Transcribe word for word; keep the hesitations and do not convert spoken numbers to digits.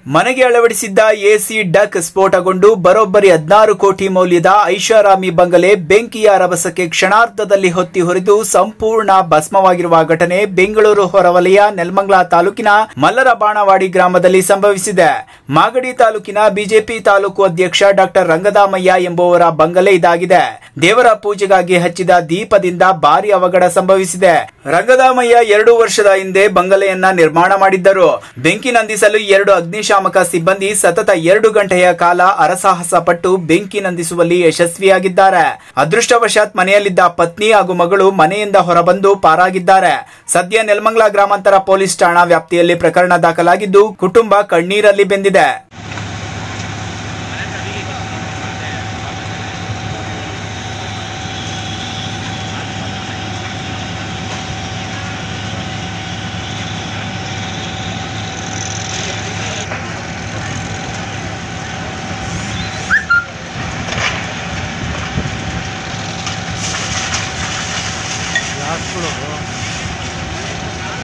ಮನೆಗೆ ಅಳವಡಿಸಿದ್ದ AC duck ಸ್ಫೋಟಗೊಂಡು ಬರೋಬ್ಬರಿ ಹದಿನಾರು ಕೋಟಿ ಮೌಲ್ಯದ ಐಷಾರಾಮಿ ಬಂಗಲೆ ಬೆಂಕಿಯ ರಭಸಕ್ಕೆ ಕ್ಷಣಾರ್ಧದಲ್ಲಿ ಹೊತ್ತಿ ಹೊರಿದು ಸಂಪೂರ್ಣ ಭಸ್ಮವಾಗಿರುವ ಘಟನೆ ಬೆಂಗಳೂರು ಹೊರವಲಯ ನೆಲಮಂಗಲ ತಾಲೂಕಿನ ಮಲ್ಲರ ಬಾಣವಾಡಿ ಗ್ರಾಮದಲ್ಲಿ ಸಂಭವಿಸಿದೆ. ಮಾಗಡಿ ತಾಲೂಕಿನ ಬಿಜೆಪಿ ತಾಲೂಕು ಅಧ್ಯಕ್ಷ ಡಾಕ್ಟರ್ ರಂಗದಾಮಯ್ಯ ಎಂಬುವರ ಬಂಗಲೆ ಇದಾಗಿದೆ. ದೇವರ ಪೂಜೆಗಾಗಿ ಹಚ್ಚಿದ ದೀಪದಿಂದ ಭಾರಿ ಅವಘಡ ಸಂಭವಿಸಿದೆ. ರಂಗದಾಮಯ್ಯ ಎರಡು ವರ್ಷದ ಹಿಂದೆ ಬಂಗಲೆಯನ್ನ ನಿರ್ಮಾಣ ಮಾಡಿದ್ದರು. ಬೆಂಕಿ ನಂದಿಸಲು ಎರಡು ಅಗ್ನಿಶಾಮಕ ಸಿಬ್ಬಂದಿ ಸತತ ಎರಡು ಗಂಟೆಯ ಕಾಲ ಹರಸಾಹಸ ಪಟ್ಟು ಬೆಂಕಿ ನಂದಿಸುವಲ್ಲಿ ಯಶಸ್ವಿಯಾಗಿದ್ದಾರೆ. ಅದೃಷ್ಟವಶಾತ್ ಮನೆಯಲ್ಲಿದ್ದ ಪತ್ನಿ ಹಾಗೂ ಮಗಳು ಮನೆಯಿಂದ ಹೊರಬಂದು ಪಾರಾಗಿದ್ದಾರೆ. ಸದ್ಯ ನೆಲಮಂಗಲ ಗ್ರಾಮಾಂತರ ಪೊಲೀಸ್ ಠಾಣಾ ವ್ಯಾಪ್ತಿಯಲ್ಲಿ ಪ್ರಕರಣ ದಾಖಲಾಗಿದ್ದು ಕುಟುಂಬ ಕಣ್ಣೀರಲ್ಲಿ ಬೆಂದಿದೆ. Last